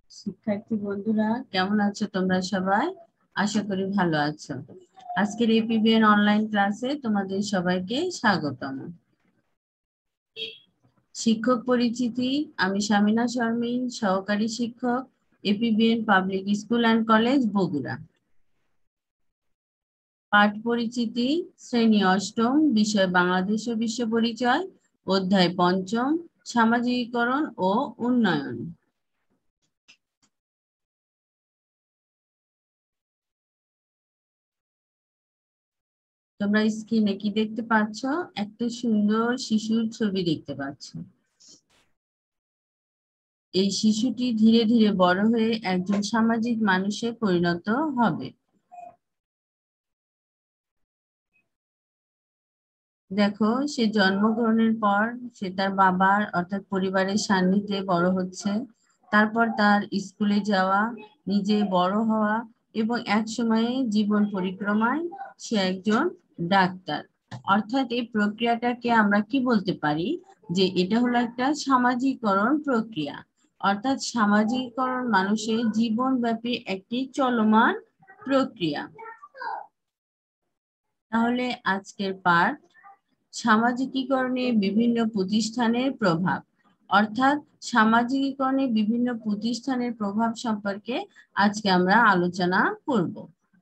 শিক্ষার্থী বন্ধুরা কেমন আছো তোমরা সবাই? আশা করি ভালো আছো। আজকের এপিবিএন অনলাইন ক্লাসে তোমাদের সবাইকে স্বাগতম। শিক্ষক পরিচিতি, আমি শামিনা শর্মিন, সহকারী শিক্ষক, APBN public school and college, Bogura. পাঠ পরিচিতি, শ্রেণী অষ্টম, বিষয় বাংলাদেশ ও বিশ্ব পরিচয়, অধ্যায় পঞ্চম, সামাজিকীকরণ ও উন্নয়ন। তোমরা স্ক্রিনে কি দেখতে পাচ্ছ? একটা সুন্দর শিশুর ছবি দেখতে পাচ্ছ। এই শিশুটি ধীরে ধীরে বড় হয়ে একজন সামাজিক মানুষে পরিণত হবে। দেখো, সে জন্মগ্রহণের পর সে তার বাবার অর্থাৎ পরিবারের সান্নিধ্যে বড় হচ্ছে। তারপর তার স্কুলে যাওয়া, নিজে বড় হওয়া এবং এক সময়ে জীবন পরিক্রমায় সে একজন ডাক্তার। অর্থাৎ এই প্রক্রিয়াটাকে আমরা কি বলতে পারি, যে এটা হলো একটা সামাজিকরণ প্রক্রিয়া। অর্থাৎ সামাজিকরণ মানুষের জীবনব্যাপী একটি চলমান প্রক্রিয়া। তাহলে আজকের পাঠ, সামাজিকীকরণে বিভিন্ন প্রতিষ্ঠানের প্রভাব। অর্থাৎ সামাজিকীকরণে বিভিন্ন প্রতিষ্ঠানের প্রভাব সম্পর্কে আজকে আমরা আলোচনা করব।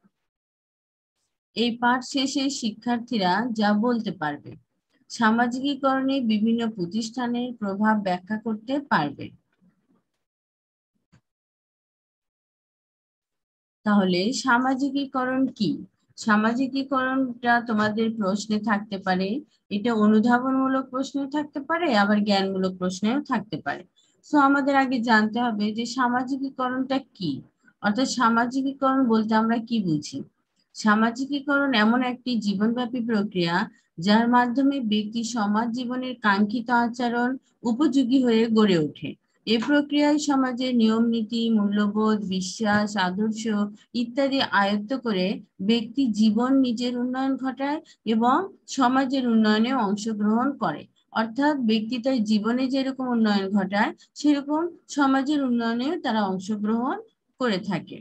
এই পাঠ শেষে শিক্ষার্থীরা যা বলতে পারবে, সামাজিকীকরণে বিভিন্ন প্রতিষ্ঠানের প্রভাব ব্যাখ্যা করতে পারবে। তাহলে সামাজিকীকরণ কি? সামাজিকীকরণটা তোমাদের প্রশ্নে থাকতে পারে। এটা অনুধাবনমূলক প্রশ্ন থাকতে পারে, আবার জ্ঞানমূলক প্রশ্নেও থাকতে পারে। সো আমাদের আগে জানতে হবে যে সামাজিকীকরণটা কি। অর্থাৎ সামাজিকীকরণ বলতে আমরা কি বুঝি? সামাজিকীকরণ এমন একটি জীবনব্যাপী প্রক্রিয়া যার মাধ্যমে ব্যক্তি সমাজ জীবনের কাঙ্ক্ষিত আচরণ উপযোগী হয়ে গড়ে ওঠে। এই প্রক্রিয়ায় সমাজের নিয়ম নীতি, মূল্যবোধ, বিশ্বাস, আদর্শ ইত্যাদি আয়ত্ত করে ব্যক্তি জীবন নিজের উন্নয়ন ঘটায় এবং সমাজের উন্নয়নে অংশগ্রহণ করে। অর্থাৎ ব্যক্তি তার জীবনে যেরকম উন্নয়ন ঘটায়, সেরকম সমাজের উন্নয়নেও তারা অংশগ্রহণ করে থাকে।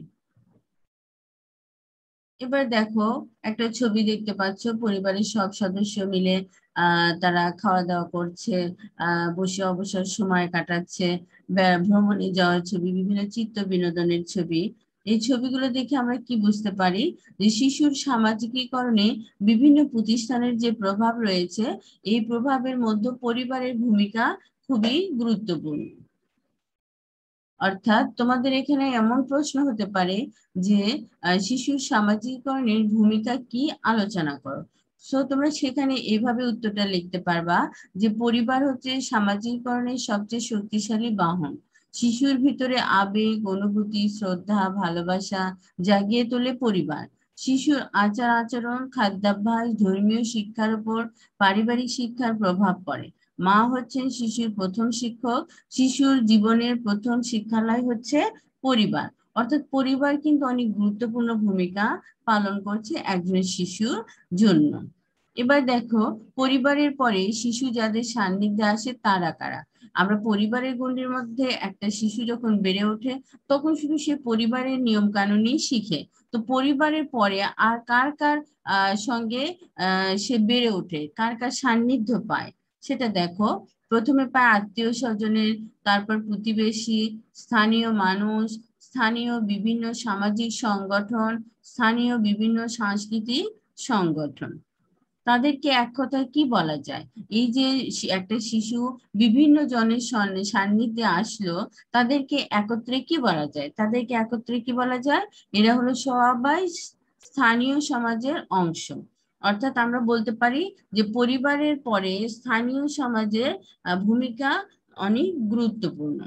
এবার দেখো, একটা ছবি দেখতে পাচ্ছ, পরিবারের সব সদস্য মিলে তারা খাওয়া দাওয়া করছে, বসে অবসর সময় কাটাচ্ছে, ভ্রমণে যাওয়ার ছবি, বিভিন্ন চিত্ত বিনোদনের ছবি। এই ছবিগুলো দেখে আমরা কি বুঝতে পারি, যে শিশুর সামাজিকীকরণে বিভিন্ন প্রতিষ্ঠানের যে প্রভাব রয়েছে, এই প্রভাবের মধ্যে পরিবারের ভূমিকা খুবই গুরুত্বপূর্ণ। অর্থাৎ তোমাদের এখানে এমন প্রশ্ন হতে পারে যে শিশুর সামাজিকীকরণের ভূমিকা কি, আলোচনা করো। সো তোমরা সেখানে এভাবে উত্তরটা লিখতে পারবা যে পরিবার হচ্ছে সামাজিকীকরণের সবচেয়ে শক্তিশালী বাহন। শিশুর ভিতরে আবেগ, অনুভূতি, শ্রদ্ধা, ভালোবাসা জাগিয়ে তোলে পরিবার। শিশুর আচার আচরণ, খাদ্যাভ্যাস, ধর্মীয় শিক্ষার উপর পারিবারিক শিক্ষার প্রভাব পড়ে। মা হচ্ছেন শিশুর প্রথম শিক্ষক। শিশুর জীবনের প্রথম শিক্ষালয় হচ্ছে পরিবার। অর্থাৎ পরিবার কিন্তু অনেক গুরুত্বপূর্ণ ভূমিকা পালন করছে একজন শিশুর জন্য। এবার দেখো, পরিবারের পরে শিশু যাদের সান্নিধ্যে আসে তারা কারা? আমরা পরিবারের গণ্ডির মধ্যে একটা শিশু যখন বেড়ে ওঠে, তখন শুধু সে পরিবারের নিয়ম কানুনই শিখে। তো পরিবারের পরে আর কার কার সঙ্গে সে বেড়ে ওঠে, কার কার সান্নিধ্য পায়, সেটা দেখো। প্রথমে পায় আত্মীয় স্বজনের, তারপর প্রতিবেশী, স্থানীয় মানুষ, স্থানীয় বিভিন্ন সামাজিক সংগঠন, স্থানীয় বিভিন্ন সাংস্কৃতিক সংগঠন। তাদেরকে এক কথায় কি বলা যায়? এই যে একটা শিশু বিভিন্ন জনের সান্নিধ্যে আসলো, তাদেরকে একত্রে কি বলা যায়? তাদেরকে একত্রে কি বলা যায়? এরা হলো সবাই স্থানীয় সমাজের অংশ। অর্থাৎ আমরা বলতে পারি যে পরিবারের পরে স্থানীয় সমাজের ভূমিকা অনেক গুরুত্বপূর্ণ।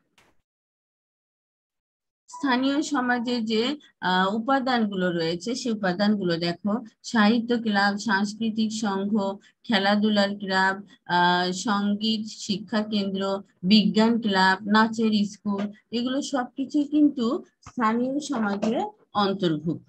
স্থানীয় সমাজে যে উপাদানগুলো রয়েছে, সেই উপাদানগুলো দেখো। সাহিত্য ক্লাব, সাংস্কৃতিক সংঘ, খেলাধুলার ক্লাব, সঙ্গীত শিক্ষা কেন্দ্র, বিজ্ঞান ক্লাব, নাচের স্কুল, এগুলো সবকিছু কিন্তু স্থানীয় সমাজের অন্তর্ভুক্ত।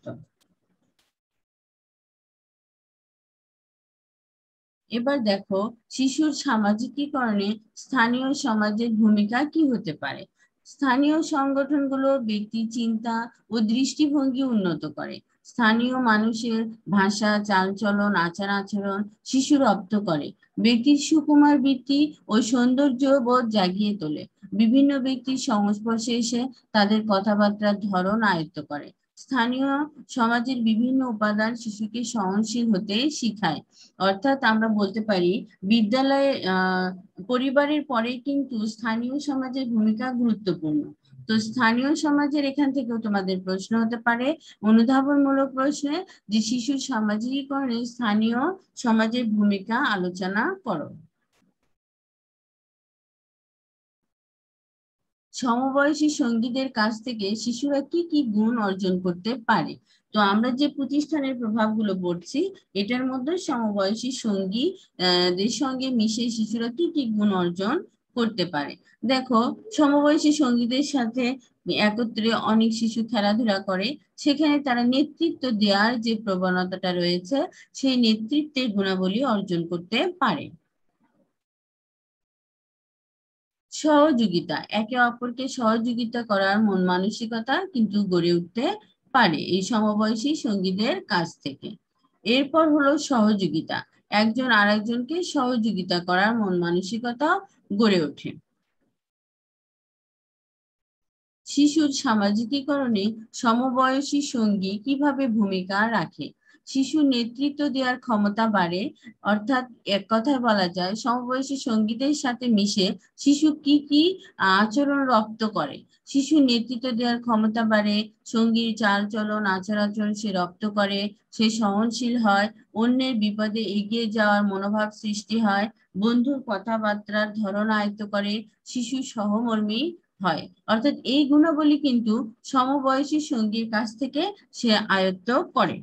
এবার দেখো, শিশুর সামাজিকীকরণে স্থানীয় সমাজের ভূমিকা কি হতে পারে। স্থানীয় সংগঠনগুলো ব্যক্তির চিন্তা ও দৃষ্টিভঙ্গি উন্নত করে। স্থানীয় মানুষের ভাষা, চালচলন, আচার আচরণ শিশু রপ্ত করে। ব্যক্তির সুকুমার বৃত্তি ও সৌন্দর্য বোধ জাগিয়ে তোলে। বিভিন্ন ব্যক্তির সংস্পর্শে এসে তাদের কথাবার্তার ধরন আয়ত্ত করে। স্থানীয় সমাজের বিভিন্ন উপাদান শিশুকে সহনশীল হতে শিখায়। অর্থাৎ আমরা বলতে পারি বিদ্যালয়ে পরিবারের পরে কিন্তু স্থানীয় সমাজের ভূমিকা গুরুত্বপূর্ণ। তো স্থানীয় সমাজের এখান থেকেও তোমাদের প্রশ্ন হতে পারে অনুধাবনমূলক প্রশ্নে যে শিশুর সামাজিকীকরণে স্থানীয় সমাজের ভূমিকা আলোচনা করো। সমবয়সী সঙ্গীদের কাছ থেকে শিশুরা কি কি গুণ অর্জন করতে পারে? তো আমরা যে প্রতিষ্ঠানের প্রভাবগুলো পড়ছি এটার মধ্যে সমবয়সী সঙ্গীদের সঙ্গে মিশে শিশুরা কি কি গুণ অর্জন করতে পারে। দেখো, সমবয়সী সঙ্গীদের সাথে একত্রে অনেক শিশু খেলাধুলা করে, সেখানে তারা নেতৃত্ব দেওয়ার যে প্রবণতাটা রয়েছে সেই নেতৃত্বের গুণাবলী অর্জন করতে পারে। সহযোগিতা, একে অপরকে সহযোগিতা করার মন মানসিকতা কিন্তু গড়ে উঠতে পারে এই সমবয়সী সঙ্গীদের কাছ থেকে। এরপর হলো সহযোগিতা, একজন আরেকজনকে সহযোগিতা করার মন মানসিকতা গড়ে ওঠে। শিশুর সামাজিকীকরণে সমবয়সী সঙ্গী কিভাবে ভূমিকা রাখে? শিশু নেতৃত্ব দেওয়ার ক্ষমতা বাড়ে, অর্থাৎ এক কথায় বলা যায় সমবয়সী সঙ্গীদের সাথে মিশে শিশু কি কি আচরণ রপ্ত করে। শিশু নেতৃত্ব দেওয়ার ক্ষমতা বাড়ে, সঙ্গীর চাল চলন আচার আচরণ সে রপ্ত করে, সে সহনশীল হয়, অন্যের বিপদে এগিয়ে যাওয়ার মনোভাব সৃষ্টি হয়, বন্ধুর কথাবার্তার ধরন আয়ত্ত করে, শিশু সহমর্মী হয়। অর্থাৎ এই গুণাবলী কিন্তু সমবয়সী সঙ্গীর কাছ থেকে সে আয়ত্ত করে।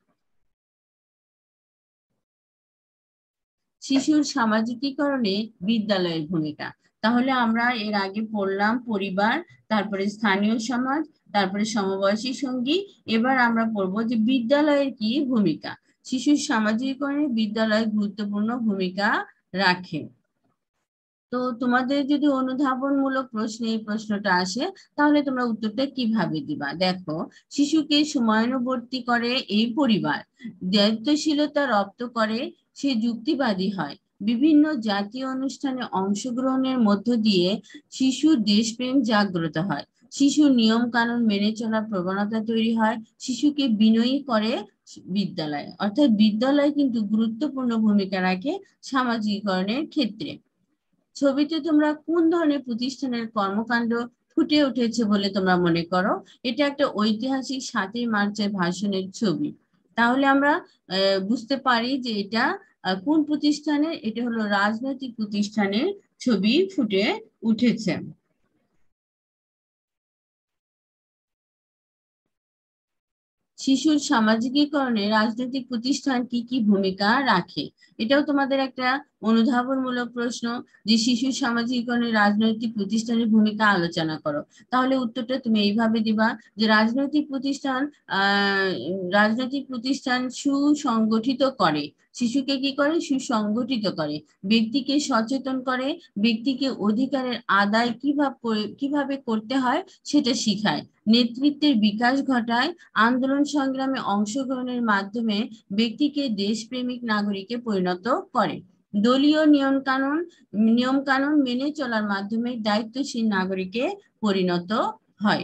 শিশুর সামাজিকীকরণে বিদ্যালয়ের ভূমিকা, তাহলে আমরা এর আগে পড়লাম পরিবার, তারপরে স্থানীয় সমাজ, তারপরে সমবয়সী সঙ্গী। এবার আমরা পড়বো যে বিদ্যালয়ের কি ভূমিকা। শিশুর সামাজিকীকরণে বিদ্যালয় গুরুত্বপূর্ণ ভূমিকা রাখে। তো তোমাদের যদি অনুধাবনমূলক প্রশ্নে এই প্রশ্নটা আসে তাহলে তোমরা উত্তরটা কিভাবে দিবা? দেখো, শিশুকে সময়ানুবর্তী করে এই পরিবার, দায়িত্বশীলতা রপ্ত করে সে যুক্তিবাদী হয়, বিভিন্ন জাতীয় অনুষ্ঠানে অংশগ্রহণের মধ্য দিয়ে শিশুর দেশপ্রেম জাগ্রত হয়, শিশুর নিয়ম কানুন মেনে চলার প্রবণতা তৈরি হয়, শিশুকে বিনয়ী করে বিদ্যালয়। অর্থাৎ বিদ্যালয় কিন্তু গুরুত্বপূর্ণ ভূমিকা রাখে সামাজিকীকরণের ক্ষেত্রে। ছবিতে তোমরা কোন ধরনের প্রতিষ্ঠানের কর্মকাণ্ড ফুটে উঠেছে বলে তোমরা মনে করো? এটা একটা ঐতিহাসিক ৭ই মার্চের ভাষণের ছবি। তাহলে আমরা বুঝতে পারি যে এটা কোন প্রতিষ্ঠানের, এটা হলো রাজনৈতিক প্রতিষ্ঠানের ছবি ফুটে উঠেছে। শিশুর সামাজিকীকরণে রাজনৈতিক প্রতিষ্ঠান কি কি ভূমিকা রাখে? এটাও তোমাদের একটা অনুধাবনমূলক প্রশ্ন যে শিশুর সামাজিকীকরণে রাজনৈতিক প্রতিষ্ঠানের ভূমিকা আলোচনা করো। তাহলে উত্তরটা তুমি এইভাবে দিবা যে রাজনৈতিক প্রতিষ্ঠান সুসংগঠিত করে, শিশুকে কি করে? সুসংগঠিত করে, ব্যক্তিকে সচেতন করে, ব্যক্তিকে অধিকারের আদায় কিভাবে করতে হয় সেটা শিখায়, নেতৃত্বের বিকাশ ঘটায়, আন্দোলন সংগ্রামে অংশগ্রহণের মাধ্যমে ব্যক্তিকে দেশপ্রেমিক নাগরিকে পরিণত করে, দলীয় নিয়ম কানুন মেনে চলার মাধ্যমে দায়িত্বশীল নাগরিকে পরিণত হয়।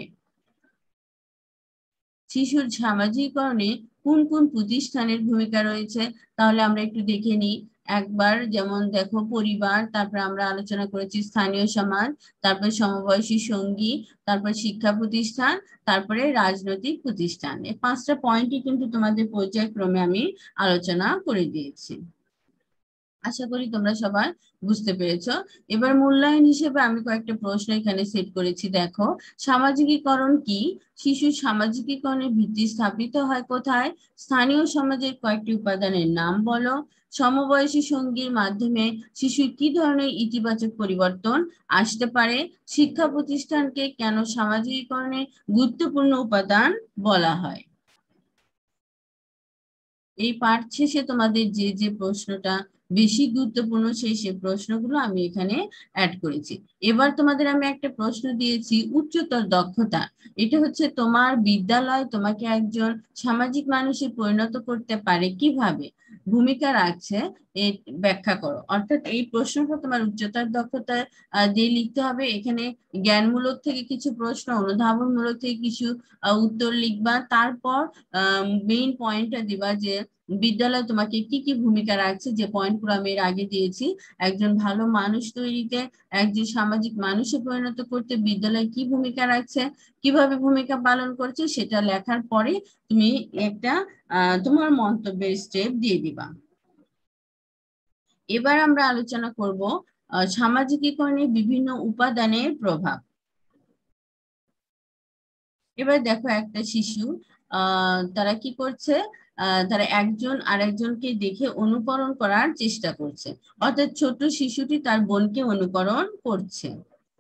শিশুর সামাজিকীকরণে কোন কোন প্রতিষ্ঠানের ভূমিকা রয়েছে? তাহলে আমরা একটু দেখে নিই একবার। যেমন দেখো, পরিবার, তারপর আমরা আলোচনা করেছি স্থানীয় সমাজ, তারপর সমবয়সী সঙ্গী, তারপর শিক্ষা প্রতিষ্ঠান, তারপরে রাজনৈতিক প্রতিষ্ঠান। এই 5টা পয়েন্টই কিন্তু তোমাদের পর্যায়ক্রমে আমি আলোচনা করে দিয়েছি। আশা করি তোমরা সবাই বুঝতে পেরেছো। এবার মূল্যায়ন হিসেবে আমি কয়েকটা প্রশ্ন এখানে সেট করেছি। দেখো, সামাজিকীকরণ কি? শিশুর সামাজিকীকরণের ভিত্তি স্থাপিত হয় কোথায়? স্থানীয় সমাজের কয়েকটি উপাদানের নাম বলো। সমবয়সী সঙ্গীর মাধ্যমে শিশুর কি ধরনের ইতিবাচক পরিবর্তন আসতে পারে? শিক্ষা প্রতিষ্ঠানকে কেন সামাজিকীকরণের গুরুত্বপূর্ণ উপাদান বলা হয়? এই পাঠ শেষে তোমাদের যে যে প্রশ্নটা বেশি গুরুত্বপূর্ণ সেই প্রশ্নগুলো আমি এখানে অ্যাড করেছি। এবার তোমাদের আমি একটা প্রশ্ন দিয়েছি উচ্চতর দক্ষতা। এটা হচ্ছে তোমার বিদ্যালয় তোমাকে একজন সামাজিক মানুষে পরিণত করতে পারে কিভাবে, ভূমিকা রাখছে, এই ব্যাখ্যা করো। অর্থাৎ এই প্রশ্নটা তোমার উচ্চতর দক্ষতা দিয়ে লিখতে হবে। এখানে জ্ঞানমূলক থেকে কিছু প্রশ্ন, অনুধাবনমূলক থেকে কিছু উত্তর লিখবা। তারপর মেইন পয়েন্টটা দিবা যে বিদ্যালয় তোমাকে কি কি ভূমিকা রাখছে, যে পয়েন্টগুলো আমি এর আগে দিয়েছি। একজন ভালো মানুষ তৈরিতে, একজন সামাজিক মানুষে পরিণত করতে বিদ্যালয় কি ভূমিকা রাখছে, কিভাবে ভূমিকা পালন করছে, সেটা লেখার পরে তুমি একটা তোমার মন্তব্যের স্টেপ দিয়ে দিবা। এবার আমরা আলোচনা করব সামাজিকীকরণে বিভিন্ন উপাদানের প্রভাব। এবার দেখো একটা শিশু তারা কি করছে, তারা একজন আরেকজনকে দেখে অনুকরণ করার চেষ্টা করছে। অর্থাৎ ছোট শিশুটি তার বোনকে অনুকরণ করছে।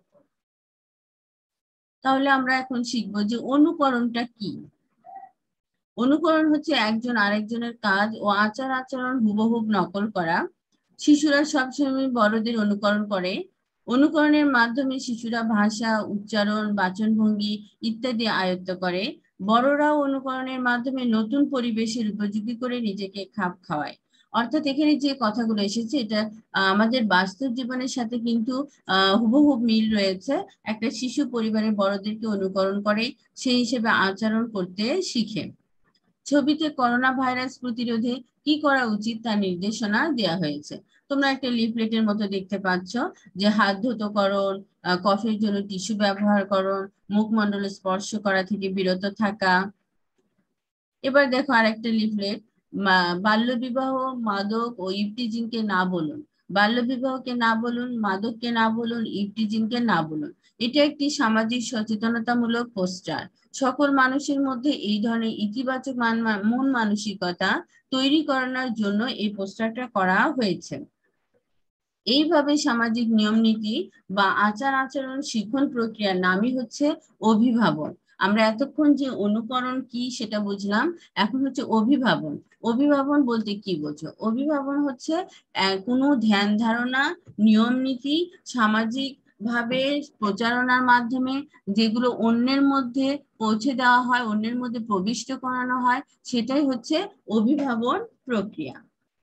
তাহলে আমরা এখন শিখবো যে অনুকরণটা কি। অনুকরণ হচ্ছে একজন আরেকজনের কাজ ও আচার আচরণ হুবহুব নকল করা। শিশুরা সবসময় বড়দের অনুকরণ করে। অনুকরণের মাধ্যমে শিশুরা ভাষা, উচ্চারণ, বাচনভঙ্গি ইত্যাদি আয়ত্ত করে। বড়রাও অনুকরণের মাধ্যমে নতুন পরিবেশের উপযোগী করে নিজেকে খাপ খাওয়ায়। অর্থাৎ এখানে যে কথাগুলো এসেছে এটা আমাদের বাস্তব জীবনের সাথে কিন্তু হুবহুব মিল রয়েছে। একটা শিশু পরিবারের বড়দেরকে অনুকরণ করে, সেই হিসেবে আচরণ করতে শিখে। ছবিতে করোনা ভাইরাস প্রতিরোধে কি করা উচিত তার নির্দেশনা দেওয়া হয়েছে। তোমরা একটা লিফলেটের মতো দেখতে পাচ্ছ যে হাত ধৌতকরণ, কফের জন্য টিস্যু ব্যবহার করুন, মুখমণ্ডল স্পর্শ করা থেকে বিরত থাকা। এবার দেখো আরেকটা লিফলেট, বাল্যবিবাহ, মাদক ও ইভটিজিংকে না বলুন। বাল্যবিবাহকে না বলুন, মাদককে না বলুন, ইভটিজিংকে না বলুন। এটা একটি সামাজিক সচেতনতামূলক পোস্টার। সকল মানুষের মধ্যে এই ধরনের ইতিবাচক মন মানসিকতা তৈরি করানোর জন্য এই পোস্টারটা করা হয়েছে। এইভাবে সামাজিক নিয়ম নীতি বা আচার আচরণ শিক্ষণ প্রক্রিয়ার নামই হচ্ছে অভিভাবন। আমরা এতক্ষণ যে অনুকরণ কি সেটা বুঝলাম, এখন হচ্ছে অভিভাবন। অভিভাবন বলতে কি বোঝো? অভিভাবন হচ্ছে কোনো ধ্যান ধারণা, নিয়ম নীতি সামাজিক ভাবে প্রচারণার মাধ্যমে যেগুলো অন্যের মধ্যে পৌঁছে দেওয়া হয়, অন্যের মধ্যে প্রবিষ্ট করানো হয়, সেটাই হচ্ছে অভিভাবন প্রক্রিয়া।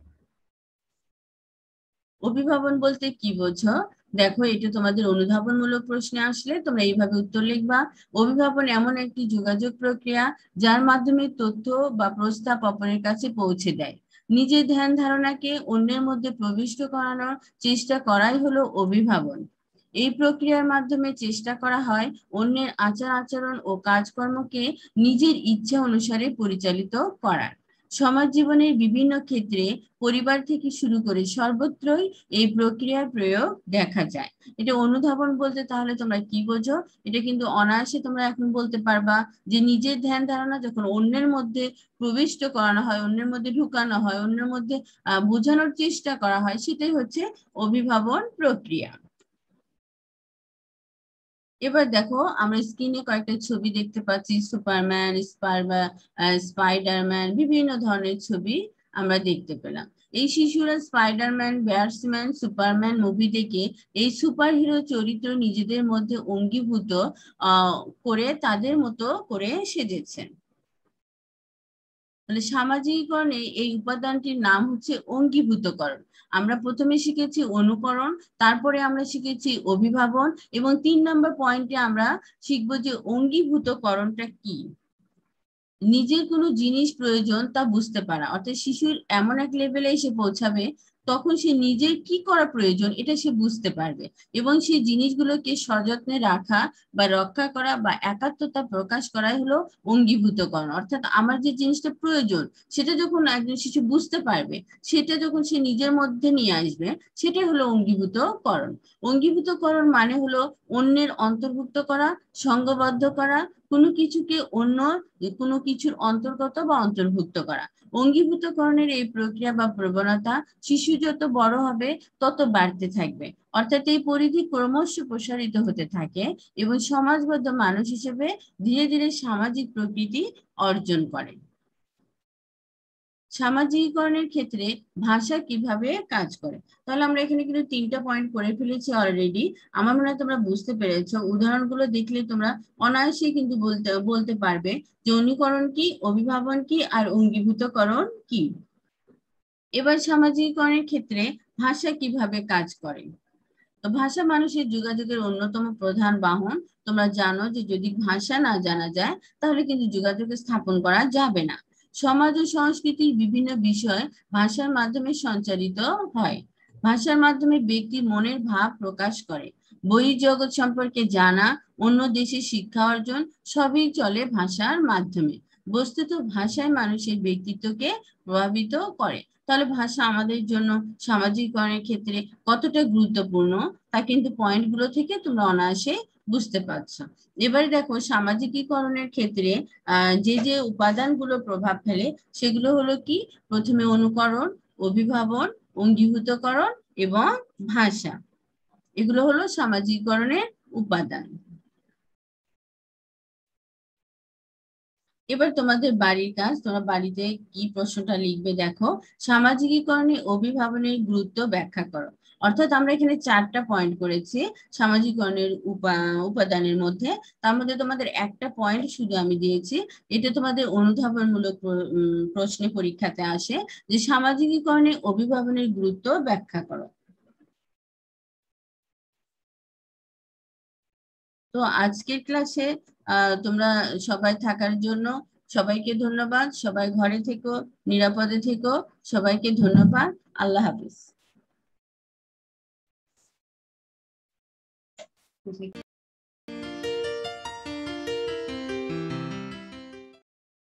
অভিভাবন বলতে কি বোঝো? দেখো এটা তোমাদের অনুধাবনমূলক প্রশ্নে আসলে তোমরা এইভাবে উত্তর লিখবা। অভিভাবন এমন একটি যোগাযোগ প্রক্রিয়া যার মাধ্যমে তথ্য বা প্রস্তাব অপরের কাছে পৌঁছে দেয়। নিজের ধ্যান ধারণাকে অন্যের মধ্যে প্রবিষ্ট করানোর চেষ্টা করাই হলো অভিভাবন। এই প্রক্রিয়ার মাধ্যমে চেষ্টা করা হয় অন্যের আচার আচরণ ও কাজকর্মকে নিজের ইচ্ছা অনুসারে পরিচালিত করার। সমাজ জীবনের বিভিন্ন ক্ষেত্রে পরিবার থেকে শুরু করে সর্বত্রই এই প্রক্রিয়ার প্রয়োগ দেখা যায়। এটা অনুধাবন বলতে তাহলে তোমরা কি বোঝো? এটা কিন্তু অনায়াসে তোমরা এখন বলতে পারবা যে নিজের ধ্যান ধারণা যখন অন্যের মধ্যে প্রবিষ্ট করানো হয়, অন্যের মধ্যে ঢুকানো হয়, অন্যের মধ্যে বোঝানোর চেষ্টা করা হয়, সেটাই হচ্ছে অভিভাবন প্রক্রিয়া। এবার দেখো আমরা স্ক্রিনে কয়েকটা ছবি দেখতে পাচ্ছি, সুপারম্যান, স্পাইডারম্যান, বিভিন্ন ধরনের ছবি আমরা দেখতে পেলাম। এই শিশুরা স্পাইডারম্যান, ব্যাটসম্যান, সুপারম্যান মুভি দেখে এই সুপার হিরো চরিত্র নিজেদের মধ্যে অঙ্গীভূত করে তাদের মতো করে সেজেছেন। তাহলে সামাজিকীকরণে এই উপাদানটির নাম হচ্ছে অঙ্গীভূতকরণ। আমরা প্রথমে শিখেছি অনুকরণ, তারপরে আমরা শিখেছি অভিভাবন, এবং 3 নম্বর পয়েন্টে আমরা শিখবো যে অঙ্গীভূতকরণটা কি। নিজের কোনো জিনিস প্রয়োজন তা বুঝতে পারা, অর্থাৎ শিশুর এমন এক লেভেলে এসে পৌঁছাবে তখন সে নিজের কি করা প্রয়োজন এটা সে বুঝতে পারবে, এবং সেই জিনিসগুলোকে সযত্নে রাখা বা রক্ষা করা বা একাত্মতা প্রকাশ করাই হলো অঙ্গীভূতকরণ। অর্থাৎ আমার যে জিনিসটা প্রয়োজন সেটা যখন একজন শিশু বুঝতে পারবে, সেটা যখন সে নিজের মধ্যে নিয়ে আসবে, সেটাই হলো অঙ্গীভূতকরণ। অঙ্গীভূতকরণ মানে হলো অন্যের অন্তর্ভুক্ত করা, সংঘবদ্ধ করা, কোনো কিছুকে অন্য কোনো কিছুর অন্তর্গত বা অন্তর্ভুক্ত করা। অঙ্গীভূতকরণের এই প্রক্রিয়া বা প্রবণতা শিশু যত বড় হবে তত বাড়তে থাকবে, অর্থাৎ এই পরিধি ক্রমশ প্রসারিত হতে থাকে এবং সমাজবদ্ধ মানুষ হিসেবে ধীরে ধীরে সামাজিক প্রকৃতি অর্জন করে। সামাজিকীকরণের ক্ষেত্রে ভাষা কিভাবে কাজ করে। তাহলে আমরা এখানে কিন্তু 3টা পয়েন্ট করে ফেলেছি অলরেডি। আমার মনে হয় তোমরা বুঝতে পেরেছো। উদাহরণগুলো দেখলে তোমরা অনায়াসেই কিন্তু বলতে পারবে যে অনুকরণ কি, অভিভাবন কি, আর অঙ্গীভূতকরণ কি। এবার সামাজিকীকরণের ক্ষেত্রে ভাষা কিভাবে কাজ করে। তো ভাষা মানুষের যোগাযোগের অন্যতম প্রধান বাহন। তোমরা জানো যে যদি ভাষা না জানা যায় তাহলে কিন্তু যোগাযোগ স্থাপন করা যাবে না। সমাজ ও সংস্কৃতির বিভিন্ন বিষয় ভাষার মাধ্যমে সঞ্চারিত হয়। ভাষার মাধ্যমে ব্যক্তি মনের ভাব প্রকাশ করে। বহির্জগৎ সম্পর্কে জানা, অন্য দেশে শিক্ষা অর্জন সবই চলে ভাষার মাধ্যমে। বস্তুত ভাষায় মানুষের ব্যক্তিত্বকে প্রভাবিত করে। তাহলে ভাষা আমাদের জন্য সামাজিকীকরণের ক্ষেত্রে কতটা গুরুত্বপূর্ণ তা কিন্তু পয়েন্টগুলো থেকে তোমরা অনায়াসে বুঝতে পারছো। এবারে দেখো সামাজিকীকরণের ক্ষেত্রে যে যে উপাদানগুলো প্রভাব ফেলে সেগুলো হলো কি, প্রথমে অনুকরণ, অভিভাবন, অঙ্গীভূতকরণ এবং ভাষা। এগুলো হলো সামাজিকীকরণের উপাদান। এবার তোমাদের বাড়ির কাজ, তোমরা বাড়িতে কি প্রশ্নটা লিখবে দেখো। সামাজিকীকরণে অভিভাবনের গুরুত্ব ব্যাখ্যা করো। অর্থাৎ আমরা এখানে 4টা পয়েন্ট করেছি সামাজিকীকরণের উপাদানের মধ্যে। তার মধ্যে তোমাদের একটা পয়েন্ট শুধু আমি দিয়েছি। এটা তোমাদের অনুধাবনমূলক প্রশ্নে পরীক্ষাতে আসে যে সামাজিকীকরণে অভিভাবনের গুরুত্ব ব্যাখ্যা করো। তো আজকের ক্লাসে তোমরা সবাই থাকার জন্য সবাইকে ধন্যবাদ। সবাই ঘরে থেকো, নিরাপদে থেকো। সবাইকে ধন্যবাদ। আল্লাহ হাফিজ।